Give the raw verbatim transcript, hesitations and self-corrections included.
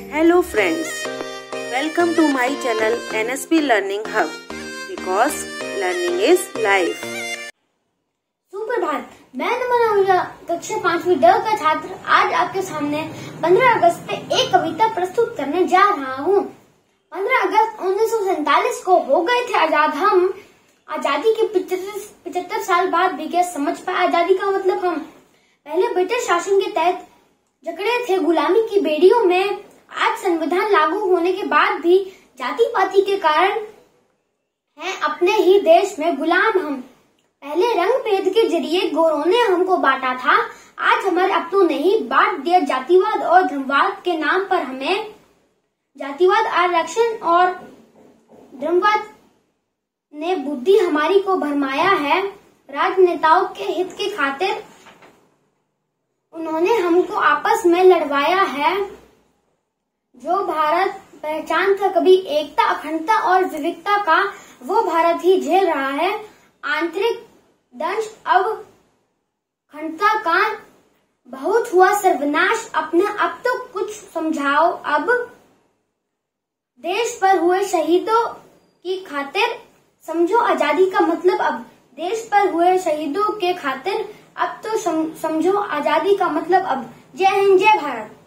Hello friends, welcome to my channel N S P Learning Hub because learning is life. सुप्रभात, मैं नमन आहूजा कक्षा पांचवी ड का छात्र आज आपके सामने पंद्रह अगस्त पे एक कविता प्रस्तुत करने जा रहा हूँ। पंद्रह अगस्त उन्नीस सौ सैतालीस को हो गए थे आजाद हम। आजादी के पिछहत्तर साल बाद भी क्या समझ पाए आजादी का मतलब हम। पहले ब्रिटिश शासन के तहत जकड़े थे गुलामी की बेड़ियों में। आज संविधान लागू होने के बाद भी जाति पाति के कारण हैं अपने ही देश में गुलाम हम। पहले रंग भेद के जरिए गोरों ने हमको बांटा था, आज हमारे अपनों ने ही बांट दिया जातिवाद और धर्मवाद के नाम पर हमें। जातिवाद, आरक्षण और धर्मवाद ने बुद्धि हमारी को भरमाया है। राजनेताओं के हित के खातिर उन्होंने हमको आपस में लड़वाया है। जो भारत पहचान था कभी एकता, अखंडता और विविधता का, वो भारत ही झेल रहा है आंतरिक दंश। अब खंडता का बहुत हुआ सर्वनाश, अपने अब तो कुछ समझाओ। अब देश पर हुए शहीदों की खातिर समझो आजादी का मतलब। अब देश पर हुए शहीदों के खातिर अब तो समझो आजादी का मतलब। अब जय हिंद, जय भारत।